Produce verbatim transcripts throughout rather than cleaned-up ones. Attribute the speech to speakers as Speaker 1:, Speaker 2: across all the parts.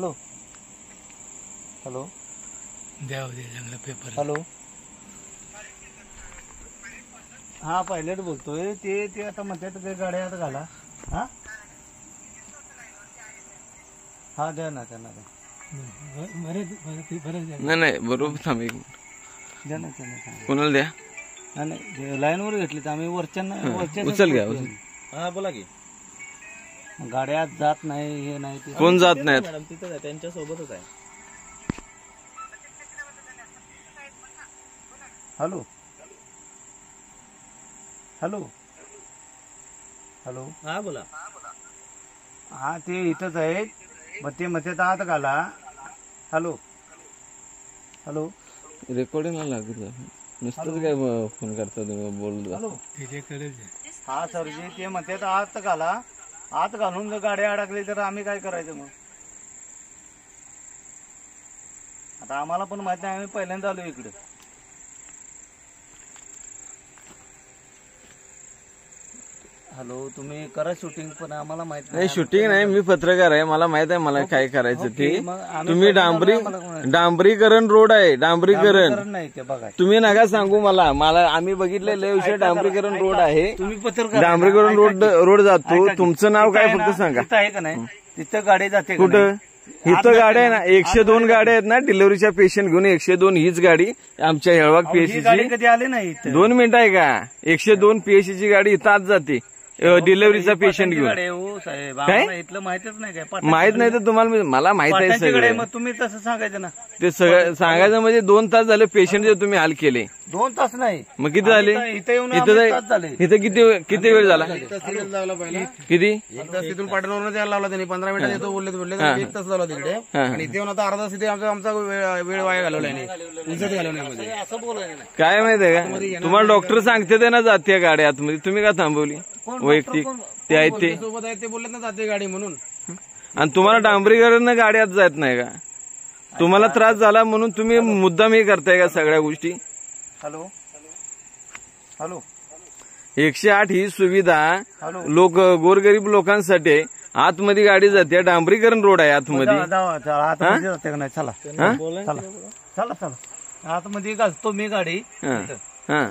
Speaker 1: Hello hello
Speaker 2: द्या चांगला paper.
Speaker 1: Hello हा पायलट बोलतोय. ते ते आता म्हणतात ते गाड्या आता घाला. हा हा द्या ना त्यांना द्या.
Speaker 3: नाही नाही बरोबर थांब एक मिनिट.
Speaker 1: द्या ना त्यांना.
Speaker 3: कोणाला द्या?
Speaker 1: नाही लाईन वर घेतली तर आम्ही वरच्या वरच्या
Speaker 3: उचल घ्या.
Speaker 4: हा बोला की.
Speaker 1: गाड्या जात नाही हे नाही ते
Speaker 3: कोण जात नाहीत?
Speaker 4: मॅडम तिथं त्यांच्या सोबतच आहे.
Speaker 1: हॅलो हॅलो हॅलो
Speaker 4: हा बोला.
Speaker 1: हा ते इथंच आहे. मग ते मध्ये आत घाला. हॅलो हॅलो
Speaker 3: रेकॉर्डिंग लागत नुसतंच काय फोन करता तुम्ही बोल.
Speaker 1: हॅलो
Speaker 2: तिच्याकडेच
Speaker 1: हा सरजी ते म्हणतात आत घाला. आत घालून जर गाड्या अडकली तर आम्ही काय करायचं मग? आता आम्हाला पण माहित नाही. आम्ही पहिल्यांदा आलो इकडे. हॅलो तुम्ही करा शूटिंग पण आम्हाला माहित
Speaker 3: नाही. शूटिंग नाही. मी पत्रकार आहे. मला माहित आहे मला काय करायचं ते. तुम्ही डांबरी डांबरीकरण रोड आहे. डांबरीकरण
Speaker 1: नाही ते बघा.
Speaker 3: तुम्ही नका सांगू मला. मला आम्ही बघितलेले विषय डांबरीकरण रोड आहे.
Speaker 1: तुम्ही पत्रकार
Speaker 3: डांबरीकरण रोड रोड जातो. तुमचं नाव काय फक्त सांगा.
Speaker 1: आहे का नाही? तिथं गाडी जाते
Speaker 3: कुठं? इथं गाड्या आहे ना एकशे दोन गाड्या आहेत ना डिलिव्हरीच्या पेशंट घेऊन. एकशे दोन हीच गाडी आमच्या हेळवाग पीएचसीची.
Speaker 1: कधी आले नाही
Speaker 3: दोन मिनिटं आहे का? एकशे दोन पीएचसीची गाडी इथं आज जाते डिलिव्हरीचा पेशंट घेऊन.
Speaker 1: काय इथलं माहितच नाही काय?
Speaker 3: माहित नाही तर तुम्हाला मला माहित आहे सगळं.
Speaker 1: मग तुम्ही तसं सांगायचं ना.
Speaker 3: ते सगळं सांगायचं म्हणजे दोन तास झाले पेशंट जे तुम्ही हाल केले.
Speaker 1: दोन तास नाही
Speaker 3: मग किती झाले?
Speaker 1: इथं येऊन
Speaker 3: इथं इथं किती किती वेळ झाला? किती?
Speaker 4: एक तास तिथून पाटणवरून द्यायला लावला त्यांनी. पंधरा मिनिटात येतो बोलले बोलले एक तास लावला तिकडे. आणि इथे येऊन आता अर्धा तास इथे आमचा आमचा वेळ वाया घालवला नाही. इज्जत घालवण्यामध्ये
Speaker 1: असं बोलायला नाही.
Speaker 3: काय माहितीये का तुम्हाला डॉक्टर सांगते ते ना जाते गाडी आतमध्ये. तुम्ही का थांबवली? वैयक्तिक ते आहेत ते
Speaker 4: सोबत आहेत ते बोलले ना जाते गाडी म्हणून.
Speaker 3: आणि तुम्हाला डांबरीकरण गाडी आत जात नाही का? तुम्हाला त्रास झाला म्हणून तुम्ही मुद्दाम हे करताय का सगळ्या गोष्टी?
Speaker 1: हॅलो हॅलो
Speaker 3: एकशे आठ ही सुविधा
Speaker 1: हॅलो
Speaker 3: लोक गोरगरीब लोकांसाठी आहे. आतमध्ये गाडी जाते. डांबरीकरण रोड आहे आतमध्ये.
Speaker 1: आतमध्ये जाते का नाही? चला चला चला चला आतमध्ये घालतो मी गाडी.
Speaker 3: हा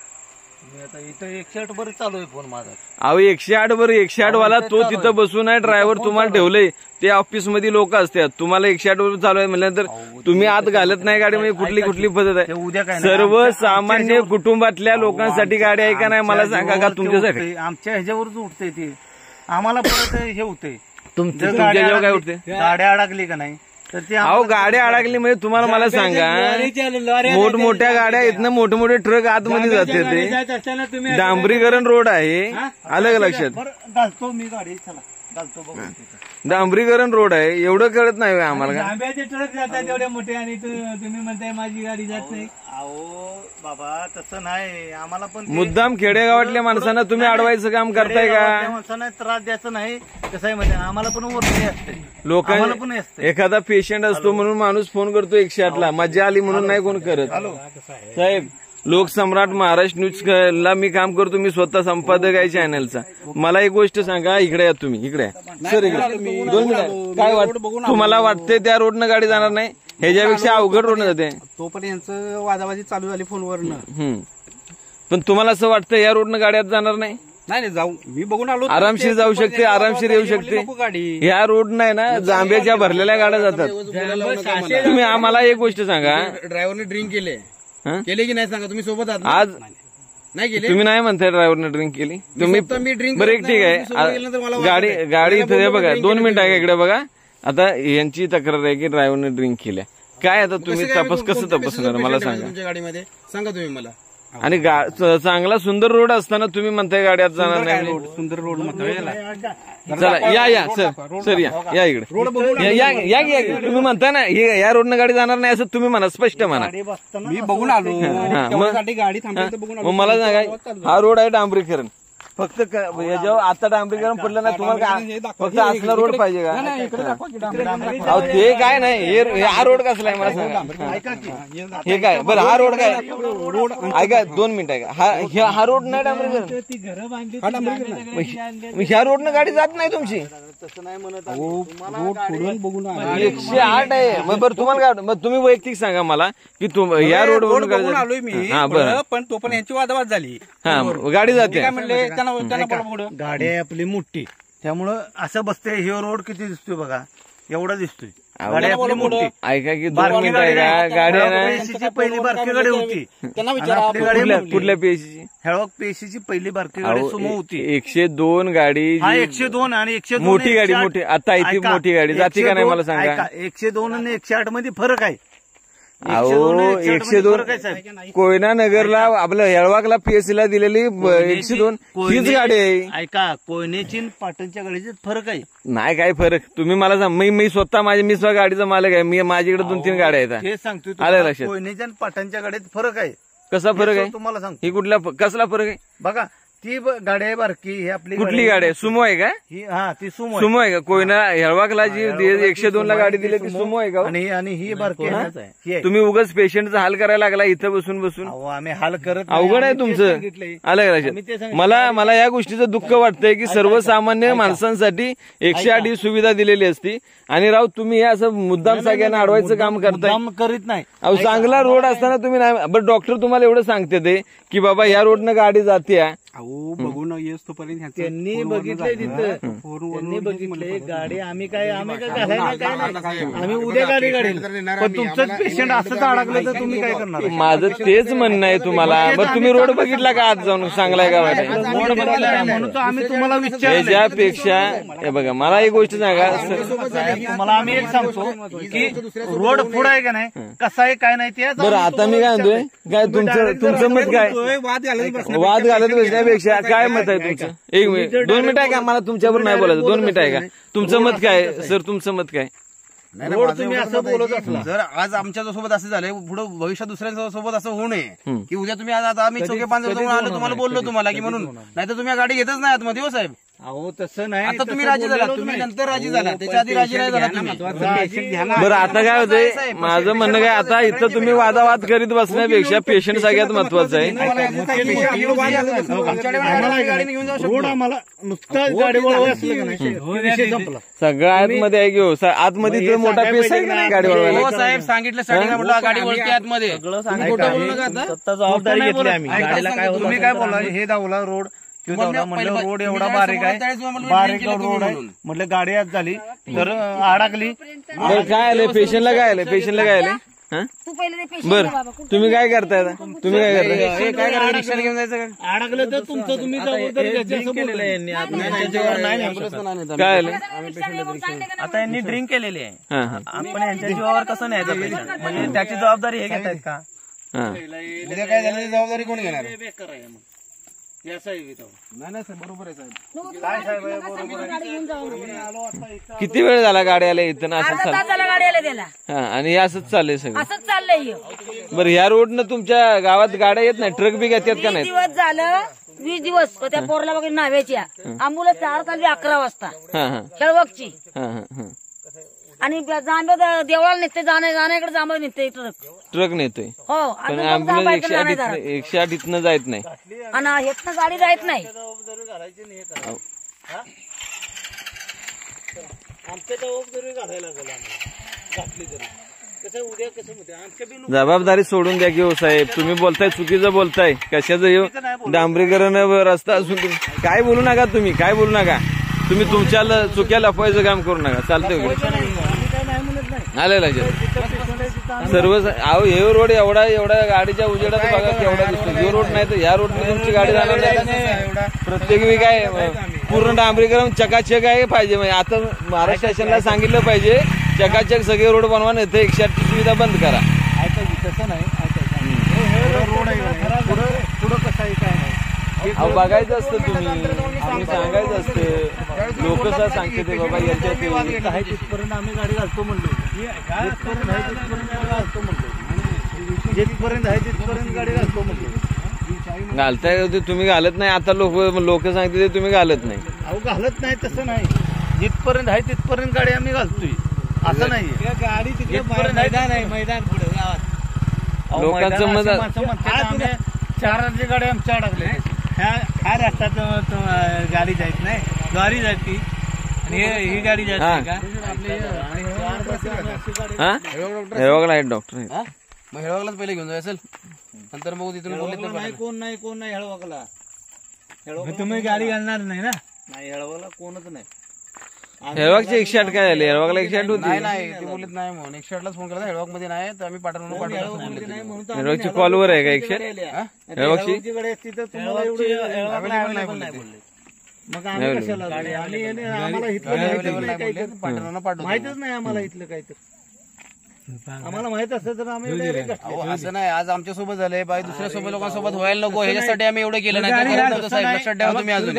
Speaker 1: मी आता इथं एकशे आठ बरं चालू आहे फोन माझा.
Speaker 3: अहो एकशे आठ बरं एकशे आठ वाला तो तिथं बसून आहे. ड्रायव्हर तुम्हाला ठेवलंय. ते ऑफिस मध्ये लोक असतात. तुम्हाला एकशे आठ वर चालू आहे म्हटल्यानंतर तुम्ही आत घालत नाही गाडी. म्हणजे कुठली कुठली पद्धत आहे?
Speaker 1: उद्या काय
Speaker 3: सर्वसामान्य कुटुंबातल्या लोकांसाठी गाडी आहे का नाही मला सांगा. का तुमच्यासाठी?
Speaker 1: आमच्या ह्याच्यावरच उठते ते. आम्हाला परत हे होते.
Speaker 3: तुमच्या जेव्हा काय उठते?
Speaker 1: गाड्या अडकली का नाही तर ते
Speaker 3: अहो गाड्या अडकली म्हणजे तुम्हाला मला सांगा. मोठमोठ्या गाड्या इथनं मोठे मोठे ट्रक आतमध्ये जाते. ते डांबरीकरण रोड आहे. आलं का लक्षात?
Speaker 1: घालतो मी गाडी. चला घालतो बघू.
Speaker 3: डांबरीकरण रोड आहे एवढं कळत नाही आम्हाला का?
Speaker 2: आंब्याचे ट्रक जातात एवढे मोठे आणि तुम्ही म्हणताय माझी गाडी जात नाही.
Speaker 1: अहो बाबा तसं नाही. आम्हाला पण
Speaker 3: मुद्दाम खेडेगावातल्या माणसांना तुम्ही अडवायचं काम करताय का?
Speaker 1: माणसांना त्रास द्यायचं नाही. कसं आहे म्हणजे आम्हाला पण वरती असते.
Speaker 3: लोकांना
Speaker 1: पण असते.
Speaker 3: एखादा पेशंट असतो म्हणून माणूस फोन करतो एकशे आठ ला. मजा आली म्हणून नाही कोण करत. साहेब लोकसम्राट महाराष्ट्र न्यूज ला मी काम करतो. मी स्वतः संपादक आहे चॅनलचा. मला एक गोष्ट सांगा. इकडे या तुम्ही. इकडे सर इकडे दोन मिनिट. काय वाटतं तुम्हाला? वाटते त्या रोडनं गाडी जाणार नाही? ह्याच्यापेक्षा अवघड रोडनं जाते.
Speaker 4: तो पण यांचं वादावादी चालू झाली फोनवरनं.
Speaker 3: पण तुम्हाला असं वाटतं या रोडनं गाड्यात जाणार नाही?
Speaker 4: नाही नाही जाऊ. मी बघून आलो.
Speaker 3: आरामशीर जाऊ शकते. आरामशीर येऊ शकते.
Speaker 4: गाडी
Speaker 3: या रोड नाही ना जांभ्याच्या भरलेल्या गाड्या जातात. तुम्ही आम्हाला एक गोष्ट सांगा.
Speaker 4: ड्रायव्हरने ड्रिंक केले केले की नाही सांगा. तुम्ही सोबत आहात
Speaker 3: आज
Speaker 4: नाही केले?
Speaker 3: तुम्ही नाही म्हणताय ड्रायव्हरने ड्रिंक केली. तुम्ही
Speaker 4: मी ड्रिंक
Speaker 3: बरं एक ठीक आहे. गाडी गाडी इथे बघा. दोन मिनिट आहे इकडे बघा. आता यांची तक्रार आहे की ड्रायव्हरने ड्रिंक केल्या. काय आता तुम्ही तपास कसं तपासणार मला सांगा.
Speaker 4: तुमच्या गाडीमध्ये सांगा तुम्ही मला.
Speaker 3: आणि चांगला सुंदर रोड असताना तुम्ही म्हणताय गाड्यात जाणार नाही.
Speaker 4: सुंदर रोड
Speaker 3: चला या या सर सर या या इकडे या या या तुम्ही म्हणताय ना या रोडनं गाडी जाणार नाही असं तुम्ही म्हणा. स्पष्ट म्हणा.
Speaker 4: मी बघून आलो. गाडी थांबली बघून
Speaker 3: मग मला सांगा. हा रोड आहे डांबरीकरण. फक्त जेव्हा आता डांबरीकरण पडलं नाही तुम्हाला फक्त असला रोड पाहिजे का? ते काय नाही. हा रोड कसला आहे मला सांगा. हे काय बरं हा रोड काय? रोड ऐका दोन मिनिट आहे का. हा रोड नाही डांबरीकरण. ह्या रोडनं गाडी जात नाही तुमची.
Speaker 1: तसं नाही म्हणत
Speaker 4: रोड पुढून बघून
Speaker 3: एकशे आठ आहे मग बरं तुम्हाला काय मग तुम्ही वैयक्तिक सांगा मला की तुम या रोड
Speaker 4: रोड
Speaker 3: वरून
Speaker 4: बघून आलोय मी
Speaker 3: हा बरं
Speaker 4: पण तो पण यांची वादावाद झाली.
Speaker 3: हा गाडी जाते
Speaker 4: काय म्हणले त्यांना त्यांना बोला पुढं
Speaker 1: गाडी आहे आपली मोठी त्यामुळं असं बसते हे रोड किती दिसतोय बघा एवढा दिसतोय गाडी आपली मोठी
Speaker 3: ऐका की दोन
Speaker 1: बारकी
Speaker 3: मिनिटं
Speaker 1: गाडी
Speaker 3: आहे
Speaker 1: नाही.
Speaker 3: का गाडी आहे ना
Speaker 1: पेशीची पहिली बारकी गाडी होती
Speaker 4: त्यांना
Speaker 1: आणि
Speaker 4: विचारा
Speaker 1: आपली गाडी
Speaker 3: कुठल्या
Speaker 1: मोठी.
Speaker 3: कुठल्या पेशीची
Speaker 1: हेळवक पेशीची पहिली बारकी गाडी सुमो होती.
Speaker 3: एकशे दोन गाडी
Speaker 1: हा
Speaker 3: जी-
Speaker 1: एकशे दोन आणि एकशे दोन
Speaker 3: मोठी गाडी
Speaker 1: एकशे आठ.
Speaker 3: मोठी आता इथे
Speaker 1: ऐका,
Speaker 3: मोठी गाडी जाते
Speaker 1: एकशे
Speaker 3: का नाही
Speaker 1: दोन-
Speaker 3: मला सांगा
Speaker 1: ऐका, एकशे दोन आणि एकशे आठ मध्ये फरक आहे एकशे
Speaker 3: अहो
Speaker 1: दोन आणि एकशे आठ
Speaker 3: एकशे
Speaker 1: मध्ये
Speaker 3: दोन
Speaker 1: फरक आहे, साहेब.
Speaker 3: कोयना नगरला आपल्या येळवाकला पीएससी ला दिलेली ब- एकशे दोन हीच
Speaker 1: कोयने-
Speaker 3: गाडी आहे
Speaker 1: ऐका कोयनेची आणि पाटणच्या गाडीचे फरक आहे
Speaker 3: नाही काय फरक तुम्ही मला सांग मी मी स्वतः माझी मी स्वतः गाडीचा मालक आहे मी माझ्याकडे दोन तीन गाड्या आहेत
Speaker 1: हे सांगतोय
Speaker 3: आलं
Speaker 1: तुम्हाला,
Speaker 3: लक्षात.
Speaker 1: कोयनेच्या आणि पाटणच्या गाडीत फरक आहे
Speaker 3: कसा फरक आहे
Speaker 1: तुम्हाला सांगतो
Speaker 3: ही कुठला कसला फरक आहे
Speaker 1: बघा ती ब- गाडी आहे बारकी ही आपली
Speaker 3: कुठली गाडी आहे सुमो आहे का
Speaker 1: ही हा ती सुमो आहे.
Speaker 3: सुमो आहे का कोयना येळवाकला जी
Speaker 1: येळवाकला
Speaker 3: एकशे दोन ला
Speaker 1: सुमो
Speaker 3: गाडी
Speaker 1: आहे,
Speaker 3: दिली
Speaker 1: ती
Speaker 3: ती
Speaker 1: सुमो.
Speaker 3: सुमो आहे का
Speaker 1: आणि आणि ही बारकी आहे. ही आहे.
Speaker 3: तुम्ही उगाच पेशंटचा हाल करायला लागला इथं बसून बसून
Speaker 1: अहो, आम्ही हाल करत नाही.
Speaker 3: अवघड आहे
Speaker 1: आम्ही तेच
Speaker 3: तुमचं
Speaker 1: सांगितलंय.
Speaker 3: आलं का
Speaker 1: आम्ही ते
Speaker 3: लक्षात
Speaker 1: सांगितलं.
Speaker 3: मला मला या गोष्टीचं दुःख वाटतंय की सर्वसामान्य माणसांसाठी एकशे आठ ही सुविधा दिलेली असती आणि राव तुम्ही हे असं मुद्दाम सगळ्यांना अडवायचं काम करताय
Speaker 1: मुद्दाम करीत नाही
Speaker 3: अहो चांगला रोड असताना तुम्ही नाही बरं डॉक्टर तुम्हाला एवढं सांगते ते की बाबा या रोडनं गाडी जाते
Speaker 4: अहो बघून येस तोपर्यंत ह्यांचं
Speaker 1: त्यांनी
Speaker 4: फोनवरनं
Speaker 1: बघितलंय
Speaker 4: झालं.
Speaker 1: तिथं
Speaker 4: फोनवरनं
Speaker 1: त्यांनी
Speaker 4: हेच
Speaker 1: बघितलंय
Speaker 4: म्हणलं
Speaker 1: गाडी आम्ही काय आम्ही काय घालायला काय नाही
Speaker 4: काय
Speaker 1: आम्ही उद्या गाडी काढेल पण तुमचंच पेशंट असंच अडकलं तर तुम्ही काय करणार
Speaker 3: माझं तेच म्हणणं आहे तुम्हाला बरं तुम्ही रोड बघितला का आज जाऊन चांगलाय का वाटत
Speaker 1: रोड बघितला आहे म्हणून तर आम्ही तुम्हाला विचारलं
Speaker 3: याच्यापेक्षा हे बघा मला एक गोष्ट सांगा
Speaker 1: साहेब, तुम्हाला आम्ही एक सांगतो की रोड पुढे आहे का नाही कसा आहे काय नाही ते आज
Speaker 3: बरं
Speaker 1: आम्ही
Speaker 3: आता मी काय
Speaker 1: तुम्हाला
Speaker 3: म्हणतोय काय तुमचं तुमचं मत काय
Speaker 4: वाद घालत बसण्यापेक्षा
Speaker 3: वाद घालत बसण्यापेक्षा काय मत आहे तुमचं एक मिनिट दोन मिनिट आहे का मला तुमच्यावर नाही बोलायचं दोन मिनिट आहे का तुमचं मत काय सर तुमचं मत काय
Speaker 1: रोड तुम्ही असं बोलत असला
Speaker 4: जर आज आमच्या सोबत असं झालंय पुढे भविष्यात दुसऱ्या सोबत असं होऊ नये की उद्या तुम्ही आज आता आम्ही चौके पाच आलो तुम्हाला बोललो तुम्हाला की म्हणून नाही तर तुम्ही गाडी घेतच नाही आतमध्ये हो साहेब
Speaker 1: अहो तसं नाही
Speaker 4: आता तुम्ही
Speaker 1: तसं
Speaker 4: राजी झाला
Speaker 1: बोललेलोच
Speaker 4: तुम्ही
Speaker 1: नाही.
Speaker 4: नंतर राजी झाला त्याच्या आधी राजी नाही झाला तुम्ही
Speaker 3: बरं आता काय होतंय माझं म्हणणं काय आता इथं तुम्ही वादावाद करीत बसण्यापेक्षा पेशंट सगळ्यात महत्वाचं आहे
Speaker 1: रोड आम्हाला नुसता गाडी वळवाय असलं का नाही विषय संपला
Speaker 3: सगळ्या आतमध्ये आहे घेऊ आतमध्ये इथं मोठा पेस आहे का नाही गाडी
Speaker 4: हो
Speaker 3: वळवायला
Speaker 4: साहेब सांगितलं साठी म्हटलं गाडी वळते आतमध्ये तुम्ही खोटं बोलू नका आता
Speaker 1: जबाबदारी घेतली आम्ही गाडीला काय तुम्ही काय बोला हे दावला रोड तो दावला म्हणलं रोड एवढा बारीक आहे बारीक रोड आहे म्हटलं गाडी आज झाली तर अडकली
Speaker 3: बरं काय आलंय पेशंटला काय आलंय पेशंटला काय आलंय हा?
Speaker 5: तू पहिले ते पेशंट
Speaker 3: बरं तुम्ही काय करताय आता? तुम्ही काय करताय
Speaker 4: हे काय करा रिक्षाला घेऊन जायचं का
Speaker 1: अडकलं तर तुमचं तुम्ही जबाबदारी घ्यायची असं बोलतोय.
Speaker 3: काय आलंय
Speaker 6: आता यांनी ड्रिंक केलेली आहे
Speaker 3: हा हा
Speaker 6: आपण यांच्या जीवावर कसं न्यायचं पेशंट म्हणजे त्याची जबाबदारी हे घेत आहेत का
Speaker 3: हा
Speaker 4: उद्या काय झालं जबाबदारी कोण घेणार
Speaker 1: या साहेब इथं.
Speaker 4: नाही नाही साहेब बरोबर आहे साहेब
Speaker 5: गाडी घेऊन जाऊ
Speaker 3: किती वेळ झाला गाडी आल्या इथं ना असंच
Speaker 5: अर्धा
Speaker 3: चाललं
Speaker 5: तास झाला गाडी आल्या त्याला
Speaker 3: हा आणि हे असंच चाललंय सगळं
Speaker 5: असंच चाललंय ह्यो.
Speaker 3: बरं ह्या रोडनं तुमच्या गावात गाड्या येत नाही ट्रक बी घेतात का
Speaker 5: वीस
Speaker 3: नाही
Speaker 5: दिवस झालं वीस दिवस त्या पोरला वगैरे नाव्याच्या आंबुलन्स चार चालली अकरा वाजता
Speaker 3: हा हा
Speaker 5: खेळवकची
Speaker 3: हा हा हा
Speaker 5: आणि जांबे देवळाला निघते जाण्या जाण्याकडे जांभळ निघते ट्रक
Speaker 3: ट्रक नेतोय
Speaker 5: हो
Speaker 3: पण
Speaker 5: अजून
Speaker 3: ऍम्ब्युलन्स एकशे आठ
Speaker 5: जांभळकडे
Speaker 3: इथनं- एकशे आठ इथनं जायत नाही
Speaker 5: आणि हेतनं गाडी जायत नाही
Speaker 1: आमच्या जबाबदारी घालायला लागेल आम्हाला घातली तरी कसं उद्या कसं होतं आमच्या बी
Speaker 3: जबाबदारी सोडून द्या की हो साहेब तुम्ही बोलताय चुकीचं बोलताय कशाचं येऊ डांबरीकरण रस्ता असून तुम्ही काय बोलू नका तुम्ही काय बोलू नका तुम्ही तुमच्या ल- चुक्या लपवायचं काम करू नका चालतंय वगैरे आलं लक्षात सर्व अहो हे रोड एवढा एवढा गाडीच्या उजेडात बघा केवढा दिसतो हे रोड नाही तर ह्या रोडने तुमची गाडी जाणार नाही प्रत्येक वेळी काय पूर्ण डांबरीकरण चकाचक आहे पाहिजे म्हणजे आता महाराष्ट्र शासनाला सांगितलं पाहिजे चकाचक सगळे रोड बनवा नाही तर एकशे आठची सुविधा बंद करा
Speaker 1: ऐकायची तसं नाही ऐकायचं रोड आहे पुढं पुढं कसं आहे काय नाही
Speaker 3: अहो बघायचं असतं तुम्ही तुम्ही सांगायचं असतं लोक सांगते ते बाबा याच्यात
Speaker 1: आहे तिथपर्यंत आम्ही गाडी घालतो म्हणलो जिथपर्यंत आहे तिथपर्यंत गाडी घालतो म्हणलो जिथपर्यंत आहे तिथपर्यंत गाडी घालतो म्हणलो
Speaker 3: घालताय होते तुम्ही घालत नाही आता लोक लोक सांगते ते तुम्ही घालत नाही
Speaker 1: अहो घालत नाही तसं नाही जिथपर्यंत आहे तिथपर्यंत गाडी आम्ही घालतोय असं नाहीये
Speaker 2: गाडी तिकडे
Speaker 1: जिथपर्यंत आहे
Speaker 2: मैदान आहे मैदान पुढे गावात
Speaker 1: अहो,
Speaker 3: लोकांचं
Speaker 1: मैदान
Speaker 3: मत-
Speaker 1: असं माणसं म्हणतात, आम्ही चारांची गाडी आमच्या अडकले
Speaker 2: ह्या ह्या रस्त्यात तो गाडी जायत नाही गाडी जाती ही गाडी जास्त आहे का?
Speaker 3: हा हेळवागला आहेत डॉक्टर आहेत.
Speaker 4: मग हेळवागलाच पहिले घेऊन जाऊ असेल, नंतर मग तिथून बोलले तर
Speaker 2: नाही कोण नाही कोण नाही हेळवाकला. तुम्ही गाडी आणणार नाही ना?
Speaker 6: नाही हेळवाला कोणच नाही.
Speaker 3: हेळवागची एकशे आठ काय झाली? हेळवागला एकशे आठ होती.
Speaker 4: नाही नाही ते बोलत नाही म्हणून एकशे आठलाच फोन केला, हेळवाग मध्ये नाही तर आम्ही पाठवून पाठवतो.
Speaker 3: हेळवागची कॉलवर आहे का एकशे आठ? हेळवागची
Speaker 2: मग आम्ही कशाला आम्ही आम्हाला इथलं माहितच नाही आम्हाला इथलं काय तर. आम्हाला माहित असतं तर आम्ही direct
Speaker 4: अहो, असं नाही, आज आमच्या सोबत झालंय बाई, दुसऱ्या सोबत लोकांसोबत व्हायला नको ह्याच्यासाठी आम्ही एवढं केलं नाही. साहेब लक्षात ठेवा तुम्ही अजून.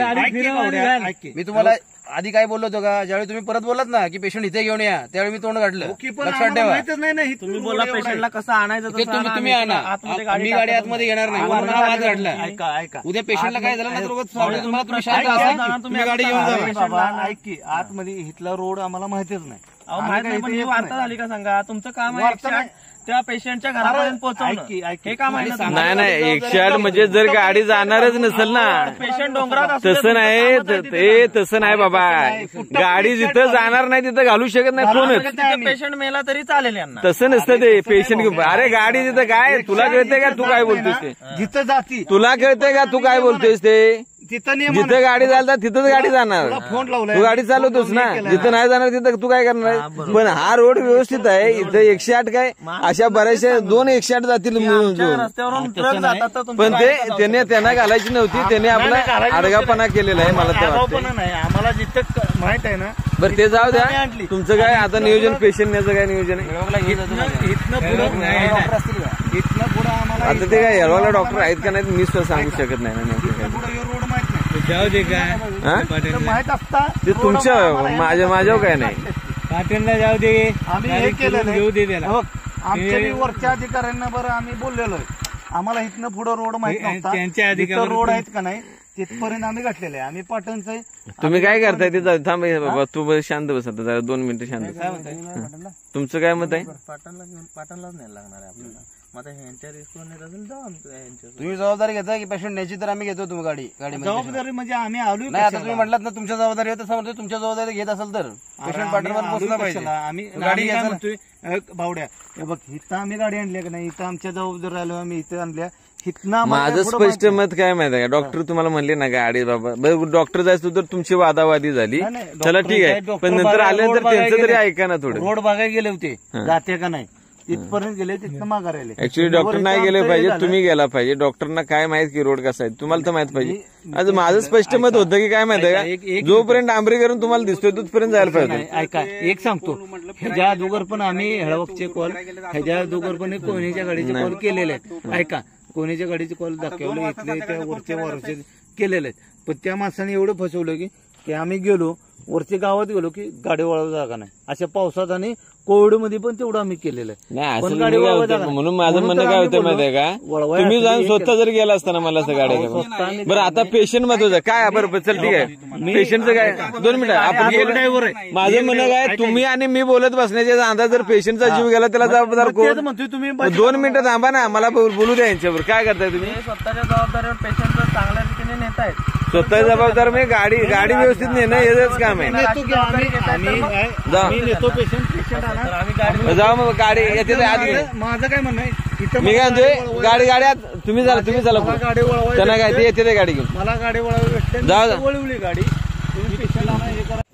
Speaker 4: मी तुम्हाला आधी काय बोललो होतो का? ज्यावेळी तुम्ही परत बोलत ना की पेशंट इथे घेऊन या, त्यावेळी मी तोंड काढलं. लक्षात ठेवा.
Speaker 2: माहितच नाही नाही
Speaker 6: तुम्ही बोला पेशंटला कसं आणायचं
Speaker 4: ते तुम्ही तुम्ही आणा, मी गाडी आतमध्ये घेणार नाही म्हणून हा वाद काढला.
Speaker 6: ऐका ऐका
Speaker 4: उद्या पेशंटला काय झालं ना तर उगाच तुम्हाला तुम्ही शांत असा तुम्ही गाडी घेऊन जा.
Speaker 2: बाबा ऐक की आतमध्ये इथला रोड आम्हाला माहितीच नाही.
Speaker 6: अहो माहित नाही, पण ही वार्ता झाली का सांगा? तुमचं काम आहे एकशे आठ त्या पेशंटच्या घरापर्यंत पोहोचवणं, हे काम आहे ना?
Speaker 3: नाही नाही एकशे आठ म्हणजे जर गाडी जाणारच नसेल ना,
Speaker 6: पेशंट डोंगरात असू दे,
Speaker 3: तसं नाही ते तसं नाही बाबा. गाडी जिथं जाणार नाही तिथं घालू शकत नाही कोणच.
Speaker 6: पेशंट मेला तरी चालेल यांना.
Speaker 3: तसं नसतं ते पेशंट. अरे गाडी तिथं काय तुला कळतंय का तू काय बोलतोस ते?
Speaker 2: जिथं जाती
Speaker 3: तुला कळतंय का तू काय बोलतोयस ते?
Speaker 2: तिथं नियम
Speaker 3: जिथं गाडी चालतात तिथंच गाडी जाणार.
Speaker 2: फोन लावलाय
Speaker 3: तू गाडी चालवतोस ना, जिथं नाही जाणार तिथं तू काय करणार? पण हा रोड व्यवस्थित आहे. इथं एकशे आठ काय अशा बऱ्याचशा दोन एकशे आठ जातील मिळून जुळून.
Speaker 6: रस्त्यावरून ट्रक जातात तर तुमचं
Speaker 3: पण ते त्याने त्यांना घालायची नव्हती, त्याने आपला आडगापणा केलेला आहे मला तर वाटतं.
Speaker 2: पण नाही आम्हाला जिथं माहित आहे ना.
Speaker 3: बरं ते जाऊ द्या. तुमचं काय आता नियोजन पेशंट न्यायचं काय नियोजन आहे?
Speaker 2: इथनं पुढं इथनं पुढं आम्हाला
Speaker 3: आता ते काय हेळवाला डॉक्टर आहेत का नाही मी सुद्धा सांगू शकत नाही ना.
Speaker 2: पुढं रोड माहित नाही.
Speaker 1: जाऊ दे काय
Speaker 3: हा?
Speaker 2: तर माहित असता
Speaker 3: ते तुमच्या माझ्या माझ्यावर काय नाही.
Speaker 1: पाटीलला जाऊ दे,
Speaker 2: आम्ही हे केलेलं आहे.
Speaker 1: घेऊ दे त्याला.
Speaker 2: हो, आमच्या बी वरच्या अधिकाऱ्यांना बरं आम्ही बोललेलो आहे. आम्हाला इथनं पुढं रोड माहित नव्हता.
Speaker 1: त्यांच्या अधिकाऱ्यावर
Speaker 2: जिथं रोड आहेत का नाही तिथपर्यंत आम्ही घातलेले आहे. आम्ही पाटणचं आहे.
Speaker 3: तुम्ही काय करताय ते जाऊ- थांब हे बाबा तू बस शांत बस आता जरा दोन मिनिटं शांत बस. हा. तुमचं काय मत आहे?
Speaker 6: पाटणला घेऊन पाटणलाच नाही लागणार आहे आपल्याला. मग आता ह्यांच्या रिस्कवर नेत असेल जाऊ आमचं ह्यांच्या.
Speaker 4: तुम्ही जबाबदारी घेता की पेशंट न्यायची तर आम्ही घेतो तुम्ही गाडी गाडीमध्ये.
Speaker 2: जबाबदारी म्हणजे आम्ही आलो
Speaker 4: नाही आता तुम्ही म्हटलात ना तुमच्या जबाबदारी आहे तसं म्हणतो तुमच्या जबाबदारी घेत असेल तर पेशंट पाठीवर पोहोचला पाहिजे.
Speaker 2: आम्ही
Speaker 4: गाडी
Speaker 2: गाडी काय
Speaker 4: घ्यायचं.
Speaker 2: म्हणतोय अ, भावड्या हे बघ इथं आम्ही गाडी आणली का नाही, इथं आमच्या जबाबदारी आलो आम्ही इथं आणल्या. इथनं आम्हाला
Speaker 3: माझं
Speaker 2: काय पुढं
Speaker 3: स्पष्ट मत काय माहिती आहे का? डॉक्टर तुम्हाला म्हणले ना गाडी बाबा बरं डॉक्टर जायचं तर तुमची वादावादी झाली.
Speaker 2: नाही, नाही,
Speaker 3: चला
Speaker 2: डॉक्टर
Speaker 3: ठीक
Speaker 2: काय,
Speaker 3: आहे,
Speaker 2: डॉक्टर
Speaker 3: पण नंतर
Speaker 2: बघायला
Speaker 3: आल्यानंतर
Speaker 2: रोड बघायला
Speaker 3: त्यांचं तरी
Speaker 2: गेले.
Speaker 3: ऐका ना थोडं.
Speaker 2: रोड बघायला गेले होते जाते का नाही तिथपर्यंत गेले, तिथनं माघार आले.
Speaker 3: ऍक्च्युली डॉक्टर नाही गेले पाहिजे, तुम्ही गेला पाहिजे. डॉक्टरना काय माहित की रोड कसा आहे तुम्हाला तर माहित पाहिजे. आज माझं स्पष्ट मत होतं की काय माहिती आहे का? जोपर्यंत डांबरी करून तुम्हाला दिसतोय तिथपर्यंत जायला पाहिजे.
Speaker 2: नाही, ऐका एक सांगतो, ह्याच्या अगोदर पण आम्ही हेळवकचे कॉल ह्याच्या अगोदर पण कोणीच्या गाडीचे कॉल केलेले आहेत. ऐका कोणीच्या गाडीचे कॉल दाखवले इथले त्या वरच्या वरचे केलेले आहेत. पण त्या माणसाने एवढं फसवलं की की आम्ही गेलो वरच्या गावात गेलो की गाडी वळायला जागा नाही. अशा पावसात आणि कोविड मध्ये पण तेवढं आम्ही केलेलं आहे.
Speaker 3: नाही
Speaker 2: पण
Speaker 3: असं
Speaker 2: गाडी
Speaker 3: काय
Speaker 2: वळवायला
Speaker 3: होतं
Speaker 2: जागा नाही.
Speaker 3: म्हणून माझं
Speaker 2: म्हणून
Speaker 3: म्हणणं
Speaker 2: तर
Speaker 3: काय
Speaker 2: आम्ही
Speaker 3: होतं माहिती आहे
Speaker 2: बोललो,
Speaker 3: का? तुम्ही जाऊन स्वतः जर गेला असताना मला असं गाडी
Speaker 2: आम्ही
Speaker 3: बरं आता पेशंट महत्वाचं काय बरं चल ठीक आहे. पेशंटचं काय दोन मिनिटं आपण गेलो. माझं म्हणणं काय तुम्ही आणि मी बोलत बसण्याच्या अंदाज जर पेशंटचा जीव गेला त्याला जबाबदार
Speaker 2: तेच
Speaker 3: कोण?
Speaker 2: म्हणतोय तुम्ही
Speaker 3: दोन मिनिटं थांबा ना, मला बोल- बोलू द्या यांच्यावर. काय करताय तुम्ही?
Speaker 6: ते स्वतःच्या जबाबदारीवर पेशंट जर चांगल्या रीतीने नेत आहेत
Speaker 3: स्वतः जबाबदार मी गाडी गाडी व्यवस्थित नेणं हेच काम आहे.
Speaker 2: नेतो की आम्ही आम्ही
Speaker 3: जा.
Speaker 2: आम्ही नेतो पेशंट पेशंट आणा.
Speaker 6: तर आम्ही गाडी
Speaker 3: जाऊ मग गाडी येते ते आत घे.
Speaker 2: माझं माझं काय म्हणणं आहे इथं
Speaker 3: मी काय म्हणतोय गाडी गाड्यात तुम्ही चला तुम्ही चला
Speaker 2: मला
Speaker 3: पुढे.
Speaker 2: गाडी वळवायला
Speaker 3: त्यांना काय ते येते ते गाडी घेऊन
Speaker 2: मला गाडी वळवायला भेटते.
Speaker 3: जाऊ जा.
Speaker 2: वळवली गाडी तुम्ही पेशंट आणा हे करा.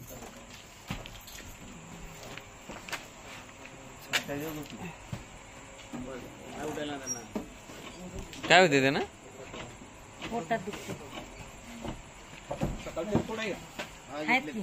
Speaker 3: काय होते ते ना
Speaker 5: पोटात दुखते आहेत की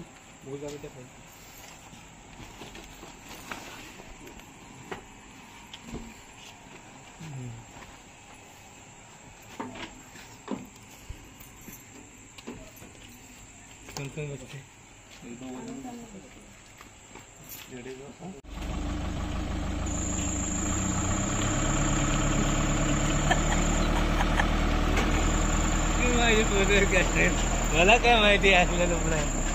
Speaker 1: मला काय माहिती असलेलं